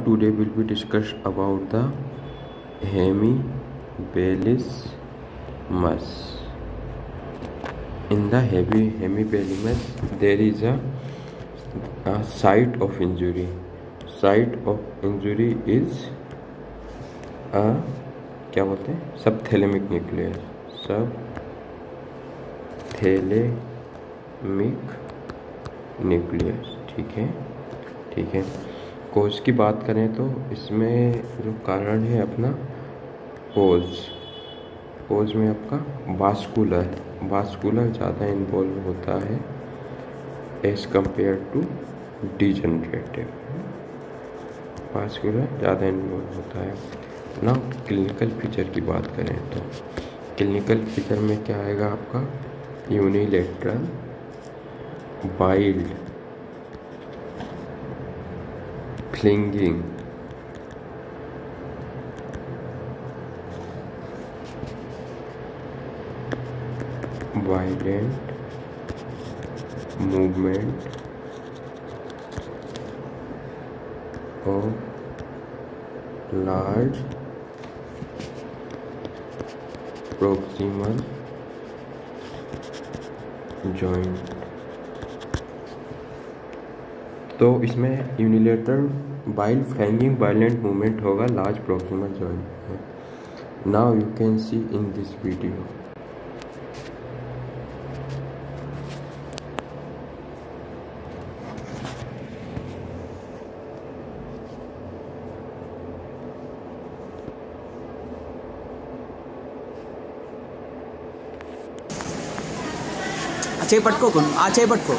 today will be discussed about the hemiplegismus. In the hemiplegismus, there is a site of injury. Site of injury is a क्या बोलते हैं, सबथैलेमिक nucleus. सबथैलेमिक nucleus. ठीक है. कोज की बात करें तो इसमें जो कारण है अपना कोज में आपका वास्कुलर ज़्यादा इन्वॉल्व होता है as compare to degenerative. Vascular ज़्यादा इन्वॉल्व होता है ना. क्लिनिकल फीचर की बात करें तो क्लिनिकल फीचर में क्या आएगा आपका, unilateral wild flinging, violent movement of large proximal joint. तो इसमें unilateral wild flinging violent movement होगा large proximal joint. Now you can see in this video. చేయి పట్టుకోకు, ఆ చేయి పట్టుకో.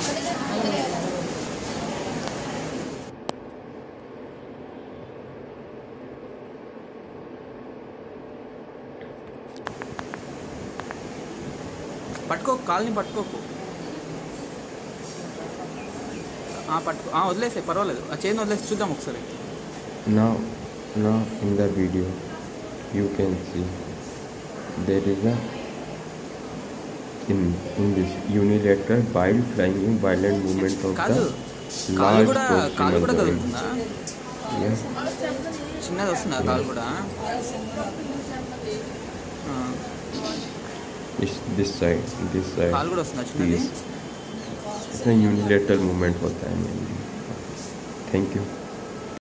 పట్టుకోకు, కాల్ని పట్టుకోకు. పట్టుకో, వదిలేసే, పర్వాలేదు. ఆ చేయిని వదిలేసి చూద్దాం ఒకసారి. Now in the video you can see there is a in this unilateral wild flying violent movement of the large proximal joint. Yes. చిన్నది వస్తుందా కాలు కూడా? this side కాలు కూడా వస్తుందా చిన్నది? इसमें unilateral movement होता है mainly. Thank you.